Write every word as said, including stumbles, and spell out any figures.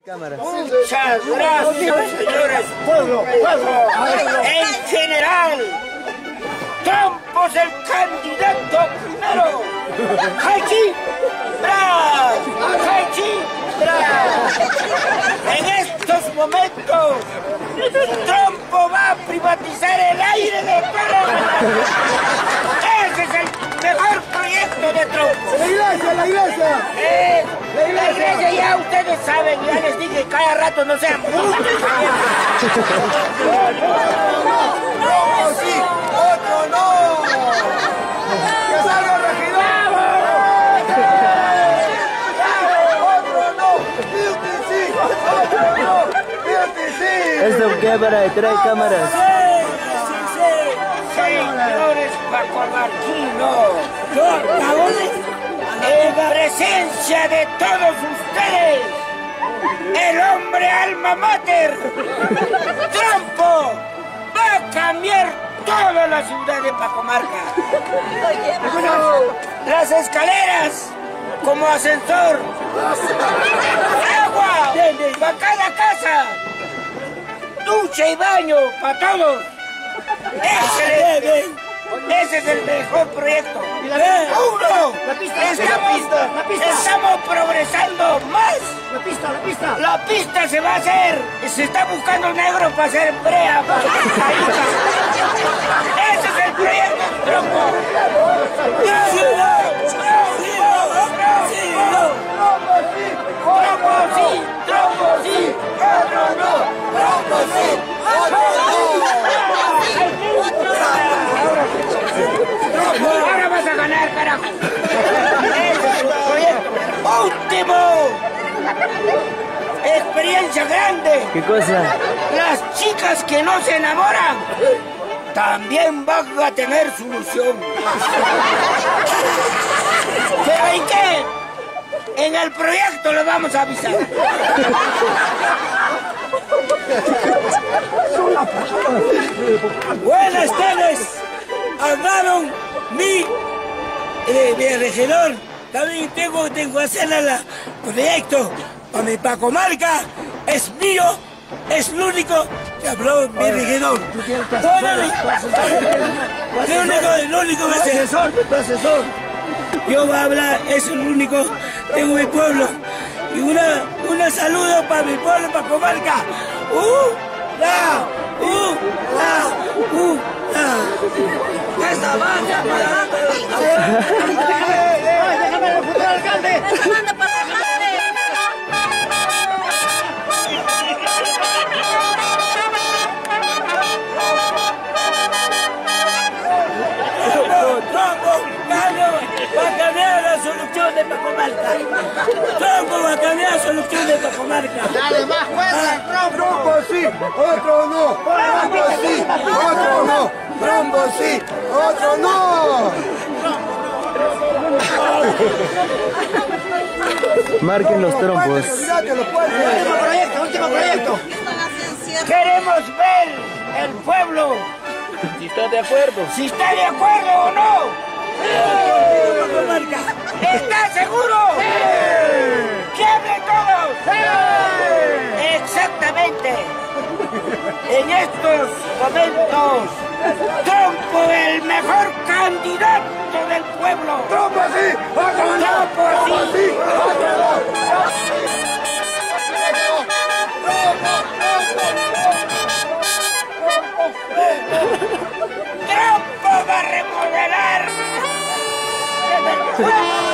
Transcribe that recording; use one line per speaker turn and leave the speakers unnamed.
Cámara.
Muchas gracias, señores. Pueblo, pueblo. En general, Trump es el candidato primero. ¡Hachi! ¡Bra! ¡Hachi! ¡Bra! En estos momentos, Trump va a privatizar el aire de Panamá. Ese es el mejor proyecto de Trump.
¡La iglesia, la iglesia!
Eh, la iglesia ya ustedes saben, ya les dije cada rato no sean brutos.
¡No, sí! ¡Otro no! ¡Que salga el regidor! ¡Otro no! ¡Beauty sí! ¡Otro no! ¡Beauty sí!
Es de cámara de tres cámaras.
Señores pacomarquinos, en presencia de todos ustedes, el hombre alma mater, Trompo, va a cambiar toda la ciudad de Pacomarca. Las escaleras como ascensor, agua para cada casa, ducha y baño para todos. ¡Excelente! Ese es el mejor proyecto. ¡Uno!
La pista,
estamos,
la pista, la pista.
Estamos progresando más.
La pista, la pista.
La pista se va a hacer. Se está buscando negro para hacer brea. Para... Ese es el proyecto, Trompo. Trompo sí, Trompo sí, otro no, Trompo sí, otro no. Ahora vas a ganar, carajo. Ese es el proyecto. Último. Experiencia grande.
¿Qué cosa?
Las chicas que no se enamoran también van a tener solución. ¿Pero en qué? En el proyecto lo vamos a avisar.
Buenas tardes. Hablaron mi, eh, mi regidor. También tengo, tengo que hacer el proyecto para mi Pacomarca. Es mío, es el único que habló mi regidor. El único, el único que se...
Asesor, tu asesor.
Yo voy a hablar, es el único, tengo mi pueblo. Y una, una saludo para mi pueblo, para Pacomarca. ¡Uh! ¡La! ¡Uh! ¡La! ¡Uh! ¡La! ¡Esta banda para...
¡Déjame el futuro alcalde!
Va a cambiar la solución de Pacomarca. Trompo va a cambiar la solución de Pacomarca.
Dale más fuerza, Trompo. Trompo sí, otro no. Trompo sí, otro no. Trompo sí, otro no.
Marquen los trompos.
Último proyecto, último proyecto.
Queremos ver el pueblo
Si está de acuerdo.
si está de acuerdo o no. ¿Está seguro? ¡Sí! ¡Que hablen todos! ¡Sí! Exactamente. En estos momentos, Trompo, el mejor candidato del pueblo.
Trompo sí, otro no.
Trompo sí,
otro no.
Trompo va a remodelar.